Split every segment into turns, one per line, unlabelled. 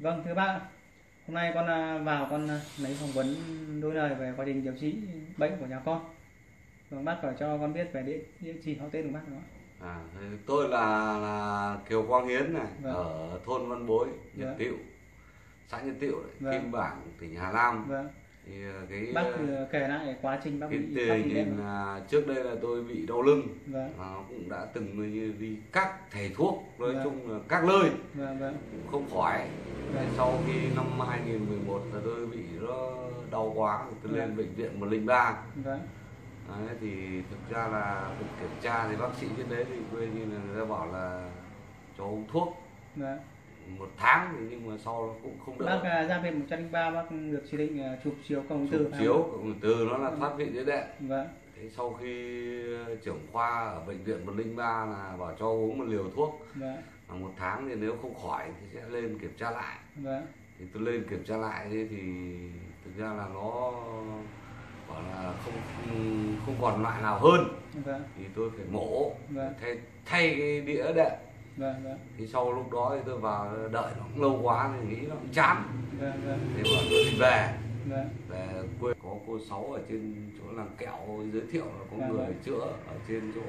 Vâng, thưa bác, hôm nay con vào con lấy phỏng vấn đôi lời về quá trình điều trị bệnh của nhà con. Vâng, bác phải cho con biết về địa chỉ họ tên của bác nữa.
Tôi là Kiều Quang Hiến này,
Vâng.
ở thôn Văn Bối, Nhật
Vâng.
Tiệu, xã Nhật Tiệu,
Vâng.
Kim Bảng, tỉnh Hà Nam.
Vâng.
Thì cái
Bác kể lại quá trình bác
cái
bị
tình hình là trước đây là tôi bị đau lưng.
Vâng.
Cũng đã từng đi các thầy thuốc, nói
Vâng.
chung là các nơi
Vâng. Vâng.
cũng không khỏi.
Vâng.
Sau khi năm 2011 là tôi bị nó đau quá thì tôi lên
Vâng.
bệnh viện 103.
Vâng.
Đấy, thì thực ra là được kiểm tra thì bác sĩ trên đấy thì quên như là người ta bảo là cho uống thuốc.
Vâng.
1 tháng thì nhưng mà sau nó cũng không đỡ.
Bác ra viện 103, bác được chỉ định chụp chiếu cộng
Chụp
từ
chiếu cộng từ nó là thoát vị đĩa đệm.
Vâng.
Thế sau khi trưởng khoa ở bệnh viện 103 là bảo cho uống một liều thuốc.
Vâng.
1 tháng thì nếu không khỏi thì sẽ lên kiểm tra lại.
Vâng.
Thì tôi lên kiểm tra lại thì thực ra là nó bảo là không còn loại nào hơn.
Vâng.
Thì tôi phải mổ.
Vâng.
thay cái đĩa đệm.
Vâng. Vâng.
Thì sau lúc đó thì tôi vào đợi nó cũng lâu quá thì nghĩ nó cũng chán.
Vâng. Vâng.
Thế bảo tôi đi về.
Vâng.
Về quê có cô Sáu ở trên chỗ làng kẹo giới thiệu là có người chữa ở trên chỗ.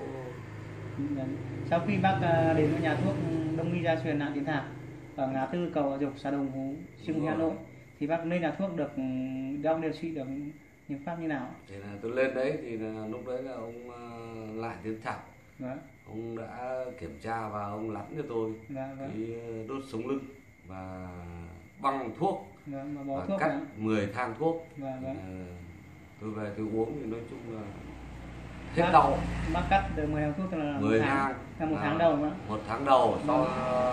Sau khi bác đến với nhà thuốc Đông y Gia truyền Nạn Tiến Thảo ở ngã tư cầu Dục, xã Đồng Phú, Chương Mỹ, Hà Nội, thì bác lên nhà thuốc được đong điều trị được những pháp như nào?
Thì là tôi lên đấy thì là lúc đấy là ông Lại Tiến Thảo.
Vâng.
Ông đã kiểm tra và ông lắn cho tôi cái đốt sống lưng và băng thuốc.
Vâng,
và
thuốc
cắt 10 thang thuốc.
Vâng.
Tôi về tôi uống thì nói chung là hết đau.
Bác cắt được 10 thang thuốc là
10 thang
là 1 tháng đầu mà.
1 tháng đầu, sau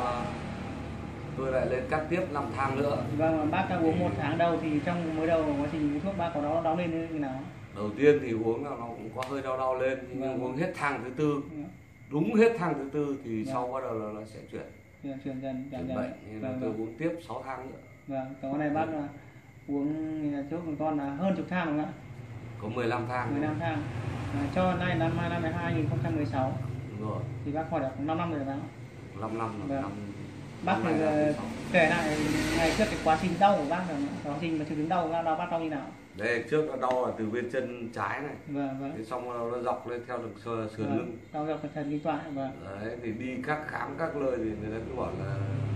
tôi lại lên cắt tiếp 5 thang nữa.
Vâng, bác đã uống 1 tháng đầu thì trong mới đầu quá trình uống thuốc bác có đau lên như nào?
Đầu tiên thì uống là nó cũng có hơi đau lên, nhưng uống hết thang thứ tư, đúng hết thang thứ tư thì sau bắt đầu là nó sẽ chuyển
dần
bệnh. Nên là tôi uống tiếp 6 thang nữa.
Vâng, cái này bác là uống thuốc của con là hơn chục thang đúng không ạ?
Có 15 thang.
15 thang. Cho nay năm 2016.
Đúng rồi.
Thì bác khỏi được 5 năm rồi phải không?
5 năm rồi.
Vâng. Bác thì kể lại ngày trước cái quá trình đau của bác, quá trình mà triệu chứng đau bác đau như nào?
Đây, trước nó đau là từ bên chân trái này.
Vâng.
Thế xong nó dọc lên theo được sườn lưng.
Đau dọc thần kinh tọa. Vâng.
Đấy, thì đi khám các nơi thì người ta cứ bảo là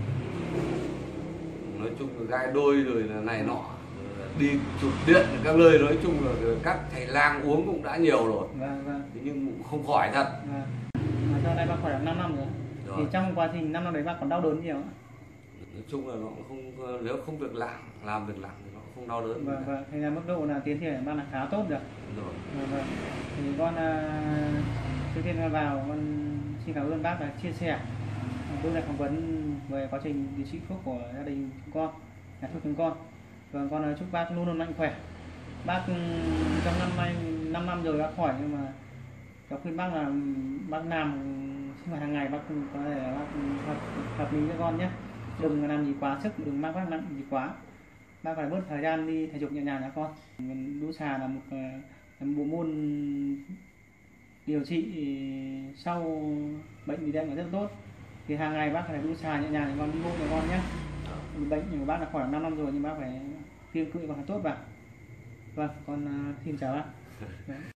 nói chung là gai đôi rồi là này nọ, đi chụp điện các nơi, nói chung là các thầy lang uống cũng đã nhiều rồi.
Vâng.
Thế nhưng cũng không khỏi thật.
Mà cho nay bác khỏi được 5 năm rồi. Thì trong quá trình 5 năm đấy bác còn đau đớn nhiều không?
Nói chung là nó cũng không, nếu không việc làm việc lặng thì nó cũng không đau đớn.
Vâng. Thế là mức độ là tiến triển bác là khá tốt được.
Rồi.
Vâng. Thì con trước tiên vào con xin cảm ơn bác đã chia sẻ tôi lại phỏng vấn về quá trình điều trị thuốc của gia đình chúng con, nhà thuốc chúng con. Và con chúc bác luôn luôn mạnh khỏe. Bác trong năm nay 5 năm rồi bác khỏi, nhưng mà cháu khuyên bác là bác làm sinh hoạt hàng ngày, bác có thể là bác hợp lý cho con nhé. Đừng làm gì quá sức, đừng mang vác nặng gì quá. Bác phải bớt thời gian đi thể dục nhẹ nhàng cho con. Đu xà là một bộ môn điều trị sau bệnh bị đệm là rất tốt. Thì hàng ngày bác phải đu xà nhẹ nhàng để con đi bộ cho con nhé. Bệnh của bác là khỏi 5 năm rồi nhưng bác phải kiêng cự và tốt vào. Vâng, con xin chào bác.